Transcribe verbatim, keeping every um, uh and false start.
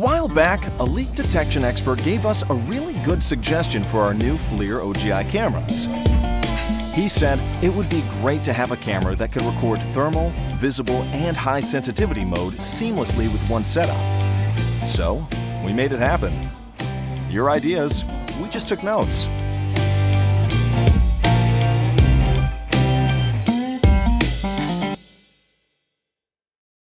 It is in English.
while back, a leak detection expert gave us a really good suggestion for our new FLIR O G I cameras. He said it would be great to have a camera that could record thermal, visible, and high sensitivity mode seamlessly with one setup. So, we made it happen. Your ideas, we just took notes.